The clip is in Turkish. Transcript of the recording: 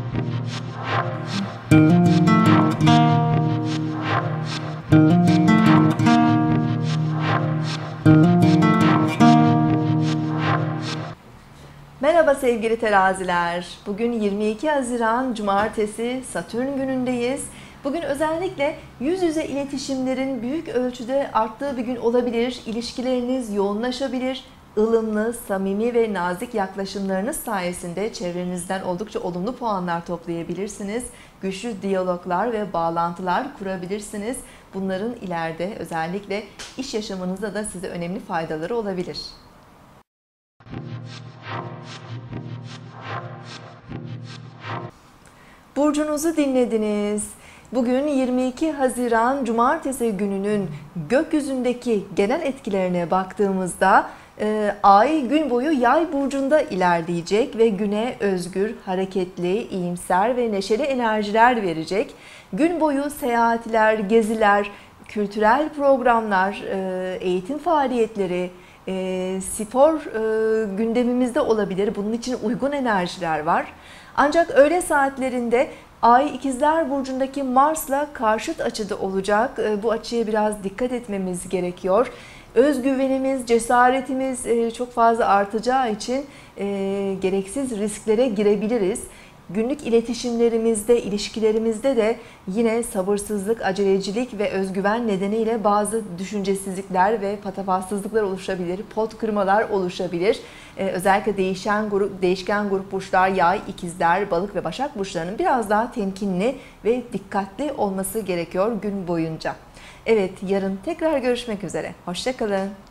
Merhaba sevgili teraziler. Bugün 22 Haziran Cumartesi Satürn günündeyiz. Bugün özellikle yüz yüze iletişimlerin büyük ölçüde arttığı bir gün olabilir. İlişkileriniz yoğunlaşabilir. Ilımlı, samimi ve nazik yaklaşımlarınız sayesinde çevrenizden oldukça olumlu puanlar toplayabilirsiniz. Güçlü diyaloglar ve bağlantılar kurabilirsiniz. Bunların ileride özellikle iş yaşamınızda da size önemli faydaları olabilir. Burcunuzu dinlediniz. Bugün 22 Haziran Cumartesi gününün gökyüzündeki genel etkilerine baktığımızda Ay gün boyu Yay burcunda ilerleyecek ve güne özgür, hareketli, iyimser ve neşeli enerjiler verecek. Gün boyu seyahatler, geziler, kültürel programlar, eğitim faaliyetleri, spor gündemimizde olabilir. Bunun için uygun enerjiler var. Ancak öğle saatlerinde Ay İkizler Burcu'ndaki Mars'la karşıt açıda olacak. Bu açıya biraz dikkat etmemiz gerekiyor. Özgüvenimiz, cesaretimiz çok fazla artacağı için gereksiz risklere girebiliriz. Günlük iletişimlerimizde, ilişkilerimizde de yine sabırsızlık, acelecilik ve özgüven nedeniyle bazı düşüncesizlikler ve patavatsızlıklar oluşabilir, pot kırmalar oluşabilir. Özellikle değişken grup burçlar, Yay, İkizler, Balık ve Başak burçlarının biraz daha temkinli ve dikkatli olması gerekiyor gün boyunca. Evet, yarın tekrar görüşmek üzere. Hoşça kalın.